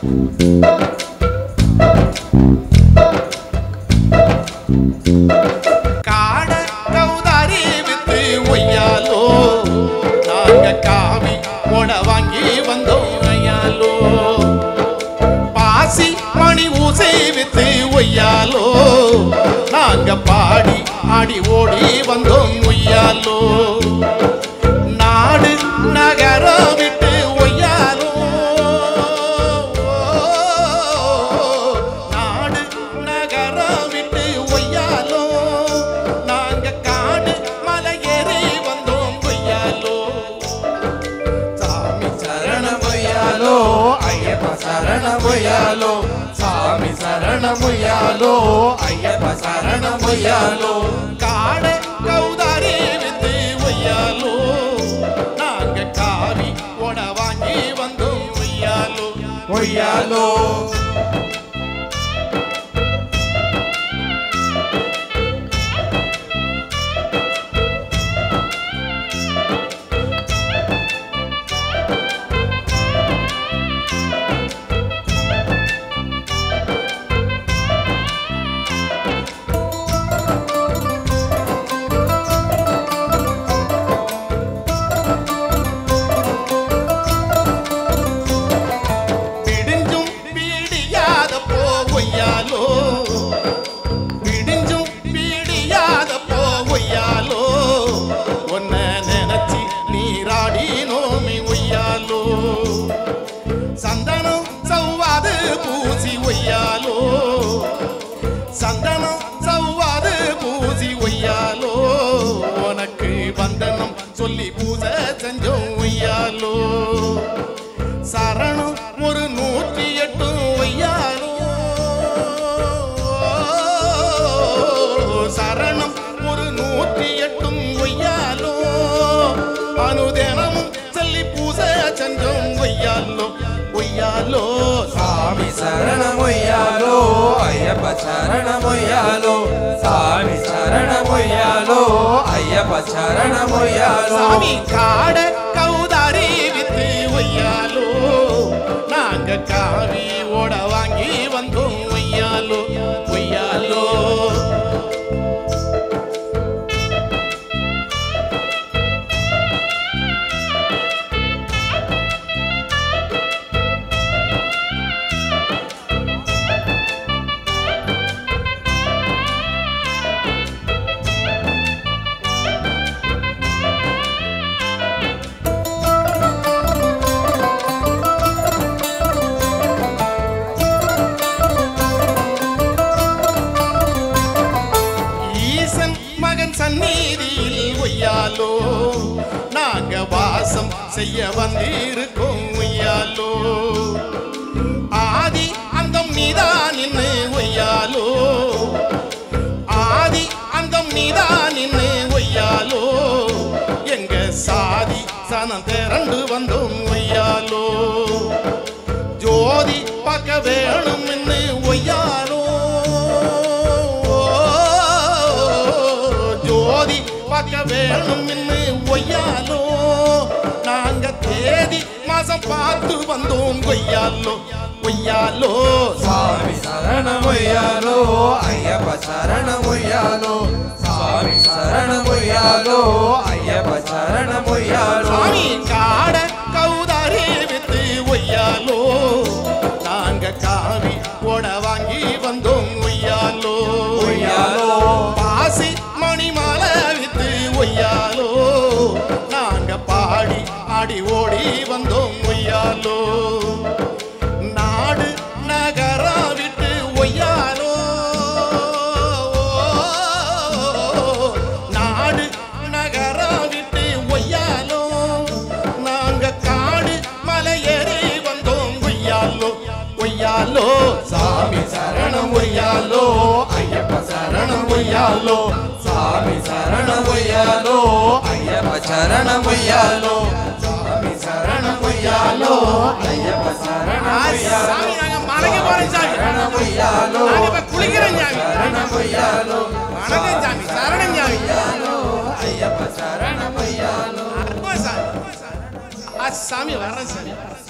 காட கௌதாரி வித்து ஒய்யாலோ நாங்க காவி போட வாங்கி வந்தோம் ஐயாலோ பாசி மணி ஊசை வித்து ஒய்யாலோ நாங்க பாடி ஆடி ஓடி வந்தோம் ஒய்யாலோ நாடு நகரம் விட்டு ஒய்யாலோ நாடு நகரம் விட்டு ஒய்யாலோ நாங்க காடு மலை ஏறி வந்தோம் ஒய்யாலோ சாமி சரணம் ஒய்யாலோ ஐயப்ப சரணம் ஒய்யாலோ சாமி சரணம் ஒய்யாலோ ஐயப்ப சரணம் ஒய்யாலோ காட கௌதாரி வித்து ஒய்யாலோ நாங்க காவி போட வாங்கி வந்தோம் ஒய்யாலோ ஒய்யாலோ விடிஞ்சும் பீடியாத போய்யாலோ ஒன்ன நினைச்சி நீராடி நோமி ஒய்யாலோ சந்தனம் சவ்வாது பூசி ஒய்யாலோ சந்தனம் சவ்வாது பூசி ஒய்யாலோ உனக்கு வந்தனம் சொல்லி பூசை செஞ்சோம் ஒய்யாலோ சரணம் ஒரு 108 ஒய்யாலோ சரணம் ஒரு 108 ஒய்யாலோ அனுதினமும் சொல்லி பூசை செஞ்சோம் ஒய்யாலோ ஒய்யாலோ சாமி சரணம் ஒய்யாலோ ஐயப்ப சரணம் ஒய்யாலோ சாமி சரணம் ஒய்யாலோ ஐயப்ப சரணம் ஒய்யாலோ சாமி காட கௌதாரி வித்து ஒய்யாலோ நாங்க காவி ஓட வாங்கி வந்தோம் ஒய்யாலோ ஒய்யாலோ மகன் சந்நிதியில் ஒய்யாலோ நாங்க வாசம் செய்ய வந்திருக்கோம் ஒய்யாலோ ஆதி அந்தம் நீதான் நின்னு ஒய்யாலோ ஆதி அந்தம் நீதான் நின்னு ஒய்யாலோ எங்க சாதி சனம் திரண்டு வந்தோம் ஒய்யாலோ ஜோதி பார்க்க வேணும் ஒய்யாலோ பார்க்க வேணும் ஒய்யாலோ நாங்க தேதி மாசம் பார்த்து வந்தோம் ஒய்யாலோ ஒய்யாலோ சாமி சரணம் ஒய்யாலோ ஐயப்ப சரணம் ஒய்யாலோ சாமி சரணம் ஒய்யாலோ ஐயப்ப சரணம் ஒய்யாலோ சாமி காட கௌதாரி வித்து ஒய்யாலோ நாங்க காவி போட வாங்கி வந்தோம் ஒய்யாலோ ஒய்யாலோ பாசி மணிமாலை வித்து ஒய்யாலோ நாங்க பாடி ஆடி ஓடி வந்தோம் ஒய்யாலோ நாடு நகரம் விட்டு ஒய்யாலோ நாடு நகரம் விட்டு ஒய்யாலோ நாங்க காடு மலை ஏறி வந்தோம் ஒய்யாலோ ஒய்யாலோ சாமி சரணம் ஒய்யாலோ ஐயப்ப சரணம் ஒய்யாலோ சாமி சரணம் ஒய்யாலோ ஐயப்ப சரணம் ஒய்யாலோ சாமி சரணம் ஒய்யாலோ ஐயப்ப சரணம் ஒய்யாலோ சாமி நாங்க மலைக்கு போறோம் சாமி சரணம் ஒய்யாலோ நாங்க இப்ப குளிக்கிறோம் சாமி சரணம் ஒய்யாலோ வணக்கம் சாமி சரணம் சாமி ஐயப்ப சரணம் ஒய்யாலோ சாமி சாமி வர்றேன் சாமி